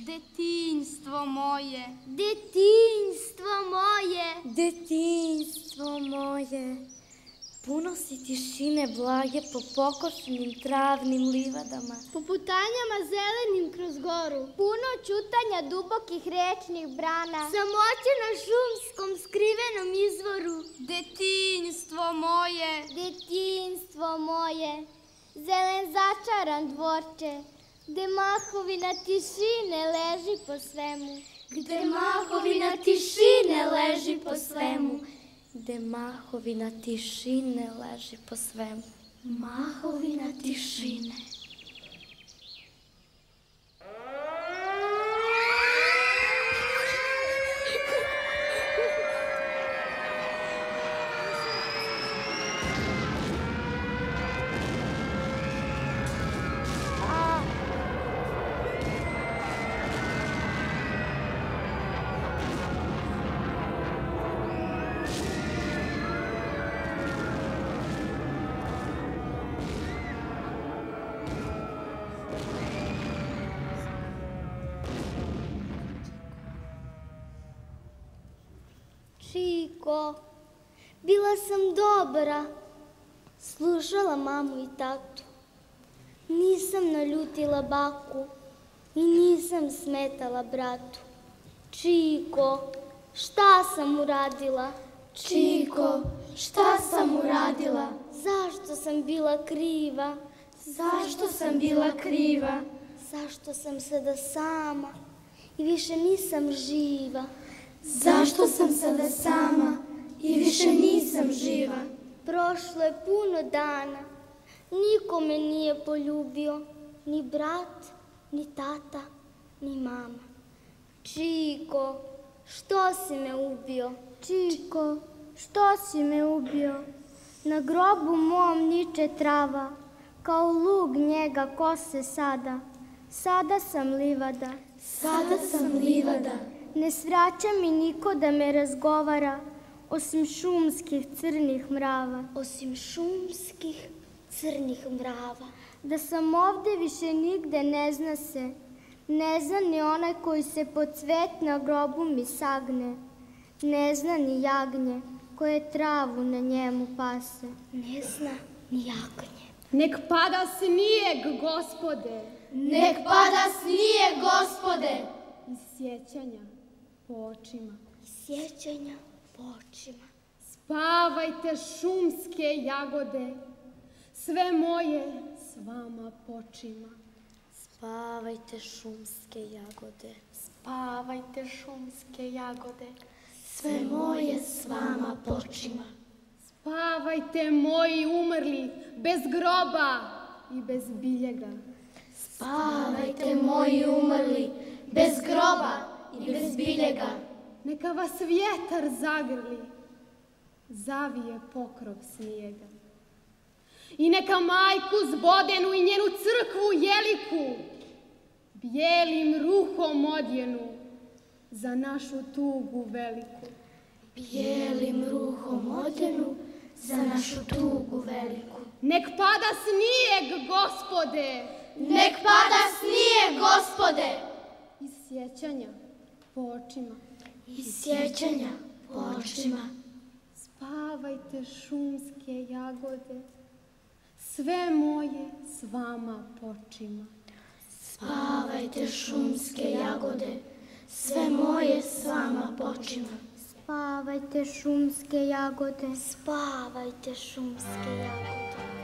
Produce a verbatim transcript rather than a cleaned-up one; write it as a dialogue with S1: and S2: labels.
S1: Detinjstvo moje.
S2: Detinjstvo moje.
S3: Detinjstvo moje. Puno si tišine blage po pokošenim travnim livadama.
S2: Po putanjama zelenim kroz goru. Puno čutanja dubokih rečnih brana. Samoće na šumskom skrivenom izvoru.
S1: Detinjstvo moje.
S2: Detinjstvo moje. Zelen začaran dvorče. Gde mahovina tišine leži po svemu.
S3: Gde mahovina tišine leži po svemu. Gde mahovina tišine leži po svemu. Mahovina tišine.
S2: Čiko, bila sam dobra, slušala mamu i tatu. Nisam naljutila baku i nisam smetala bratu. Čiko, šta sam uradila?
S3: Čiko, šta sam uradila?
S2: Zašto sam bila kriva?
S3: Zašto sam bila kriva?
S2: Zašto sam sada sama i više nisam živa?
S3: Zašto sam sada sama i više nisam živa?
S2: Prošlo je puno dana, niko me nije poljubio, ni brat, ni tata, ni mama. Čiko, što si me ubio? Čiko, što si me ubio? Na grobu mom niče trava, kao lug njega kose sada. Sada sam livada.
S3: Sada sam livada.
S2: Ne svraća mi niko da me razgovara, osim šumskih crnih mrava. Osim šumskih crnih mrava. Da sam ovde više nigde ne zna se, ne zna ni onaj koji se po cvet na grobu mi sagne, ne zna ni jagnje koje travu na njemu pase. Ne zna ni jagnje.
S1: Nek pada snijeg, Gospode.
S3: Nek pada snijeg, Gospode.
S1: Iz sjećanja po očima.
S2: Sjećanja po očima.
S1: Spavajte šumske jagode, sve moje s vama počima.
S3: Spavajte šumske jagode.
S1: Spavajte šumske jagode,
S3: Sve moje s vama počima.
S1: spavajte moji umrli, bez groba i bez biljega.
S3: Spavajte moji umrli, bez groba i bez biljega.
S1: Neka vas vjetar zagrli, zavije pokrov snijega. I neka majku zbodenu i njenu crkvu jeliku bijelim ruhom odjenu za našu tugu veliku.
S3: Bijelim ruhom odjenu za našu tugu veliku.
S1: Nek pada snijeg, Gospode,
S3: Nek pada snijeg, Gospode.
S1: iz sjećanja po očima.
S3: Iz sjećanja po očima.
S1: Spavajte šumske jagode, sve moje s vama počima.
S3: Spavajte šumske jagode, sve moje s vama počima.
S2: Spavajte šumske jagode. Spavajte šumske jagode.